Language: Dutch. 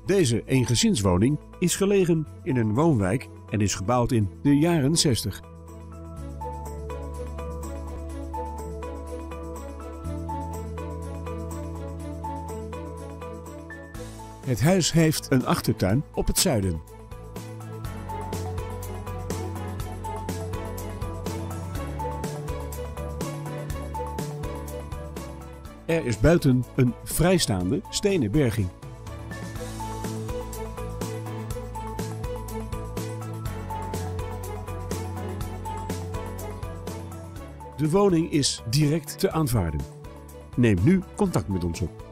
Deze eengezinswoning is gelegen in een woonwijk en is gebouwd in de jaren 60. Het huis heeft een achtertuin op het zuiden. Er is buiten een vrijstaande stenen berging. De woning is direct te aanvaarden. Neem nu contact met ons op.